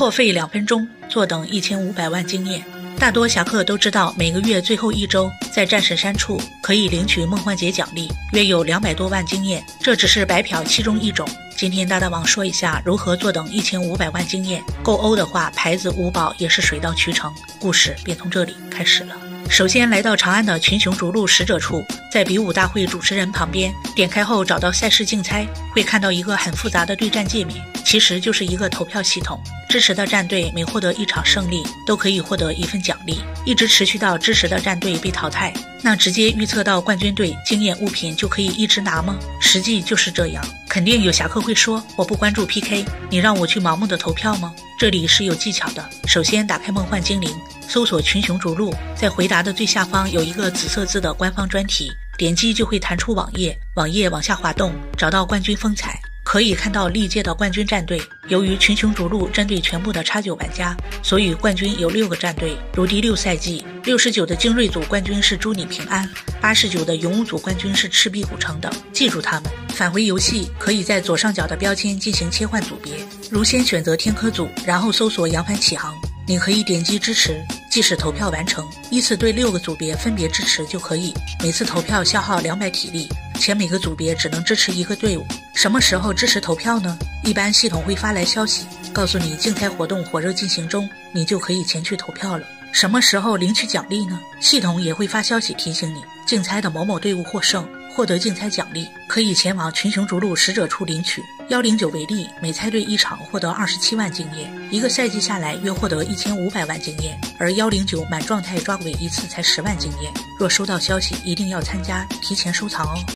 破费2分钟，坐等1500万经验。大多侠客都知道，每个月最后1周在战神山处可以领取梦幻节奖励，约有200多万经验。这只是白嫖其中一种。今天大大王说一下如何坐等1500万经验，够欧的话，牌子5宝也是水到渠成。故事便从这里开始了。首先来到长安的群雄逐鹿使者处，在比武大会主持人旁边，点开后找到赛事竞猜，会看到一个很复杂的对战界面，其实就是一个投票系统。支持的战队每获得1场胜利，都可以获得1份奖励，一直持续到支持的战队被淘汰。那直接预测到冠军队经验物品就可以一直拿吗？实际就是这样。肯定有侠客会说，我不关注 PK， 你让我去盲目的投票吗？这里是有技巧的。首先打开梦幻精灵，搜索群雄逐鹿，在回答的最下方有一个紫色字的官方专题，点击就会弹出网页，网页往下滑动，找到冠军风采，可以看到历届的冠军战队。由于群雄逐鹿针对全部的X9玩家，所以冠军有6个战队，如第6赛季69的精锐组冠军是祝你平安，89的勇武组冠军是赤壁古城等，记住他们。返回游戏，可以在左上角的标签进行切换组别，如先选择天科组，然后搜索扬帆起航，你可以点击支持，即使投票完成，依次对6个组别分别支持就可以。每次投票消耗200体力，且每个组别只能支持1个队伍。什么时候支持投票呢？一般系统会发来消息，告诉你竞猜活动火热进行中，你就可以前去投票了。什么时候领取奖励呢？系统也会发消息提醒你，竞猜的某某队伍获胜，获得竞猜奖励，可以前往群雄逐鹿使者处领取。109为例，每猜对1场获得27万经验，一个赛季下来约获得1500万经验，而109满状态抓鬼一次才10万经验。若收到消息，一定要参加，提前收藏哦。